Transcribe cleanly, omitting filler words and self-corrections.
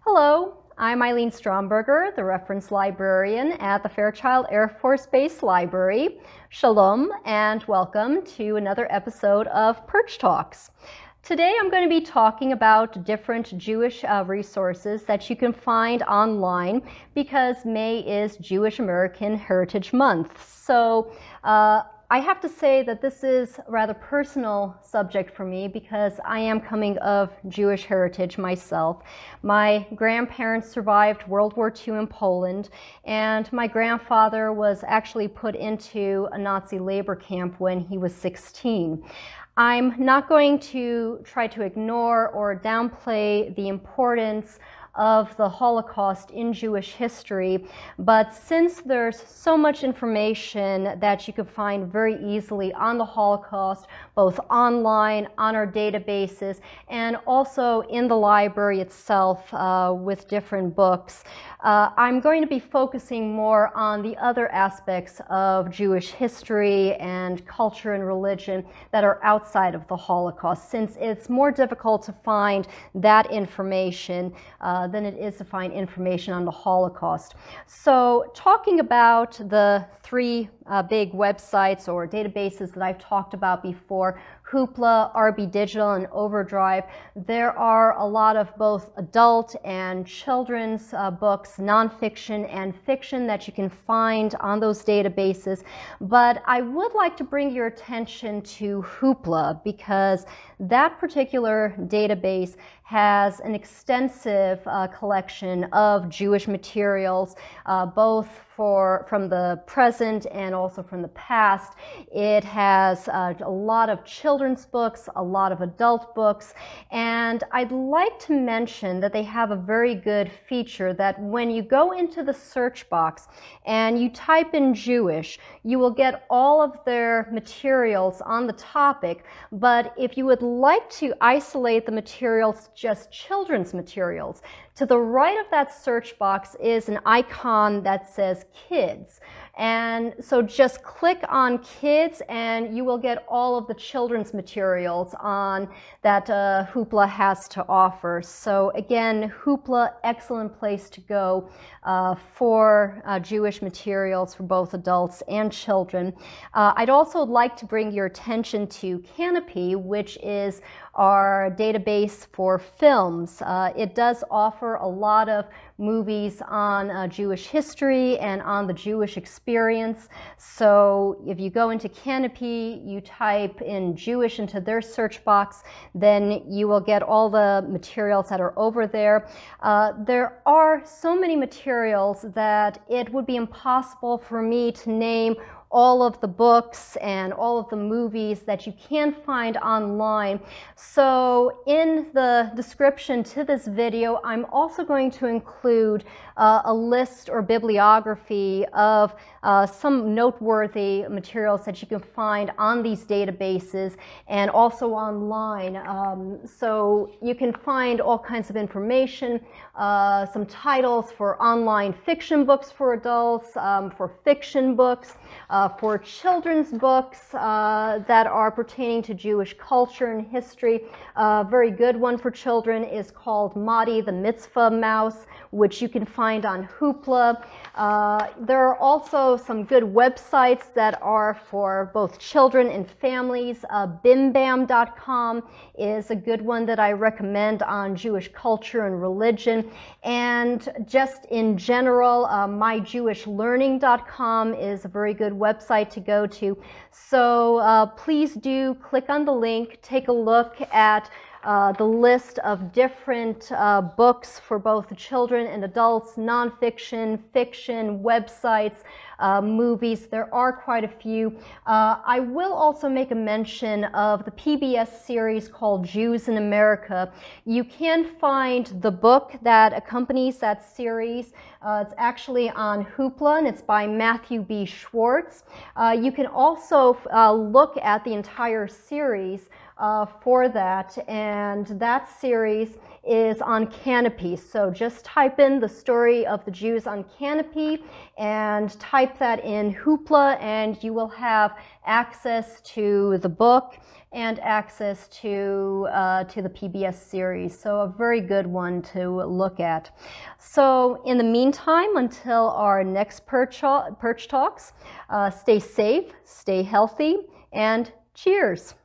Hello, I'm Eileen Stromberger, the reference librarian at the Fairchild Air Force Base Library. Shalom and welcome to another episode of Perch Talks. Today I'm going to be talking about different Jewish resources that you can find online because May is Jewish American Heritage Month. So I have to say that this is a rather personal subject for me because I am coming of Jewish heritage myself. My grandparents survived World War II in Poland, and my grandfather was actually put into a Nazi labor camp when he was 16. I'm not going to try to ignore or downplay the importance of the Holocaust in Jewish history, but since there's so much information that you can find very easily on the Holocaust, both online, on our databases, and also in the library itself with different books, I'm going to be focusing more on the other aspects of Jewish history and culture and religion that are outside of the Holocaust, since it's more difficult to find that information than it is to find information on the Holocaust. So talking about the three big websites or databases that I've talked about before, Hoopla, RBdigital, and Overdrive, there are a lot of both adult and children's books, nonfiction and fiction that you can find on those databases. But I would like to bring your attention to Hoopla because that particular database has an extensive collection of Jewish materials, both from the present and also from the past. It has a lot of children's books, a lot of adult books, and I'd like to mention that they have a very good feature that when you go into the search box and you type in Jewish, you will get all of their materials on the topic, but if you would like to isolate the materials, just children's materials, to the right of that search box is an icon that says kids. And so just click on kids and you will get all of the children's materials on that Hoopla has to offer. So again, Hoopla, excellent place to go for Jewish materials for both adults and children. I'd also like to bring your attention to Kanopy, which is our database for films. It does offer a lot of movies on Jewish history and on the Jewish experience. So if you go into Kanopy, you type in Jewish into their search box, then you will get all the materials that are over there. There are so many materials that it would be impossible for me to name all of the books and all of the movies that you can find online. So in the description to this video, I'm also going to include a list or bibliography of some noteworthy materials that you can find on these databases and also online. So you can find all kinds of information, some titles for online fiction books for adults, for fiction books, for children's books that are pertaining to Jewish culture and history. A very good one for children is called Madi, the Mitzvah Mouse, which you can find on Hoopla. There are also some good websites that are for both children and families. BimBam.com is a good one that I recommend on Jewish culture and religion. And just in general, MyJewishLearning.com is a very good website to go to. So please do click on the link, take a look at the list of different books for both children and adults, nonfiction, fiction, websites, movies. There are quite a few. I will also make a mention of the PBS series called Jews in America. You can find the book that accompanies that series. It's actually on Hoopla and it's by Matthew B. Schwartz. You can also look at the entire series for that, and that series is on Kanopy. So just type in the story of the Jews on Kanopy and type that in Hoopla, and you will have access to the book and access to the PBS series. So a very good one to look at. So in the meantime, until our next Perch Talks, stay safe, stay healthy, and cheers.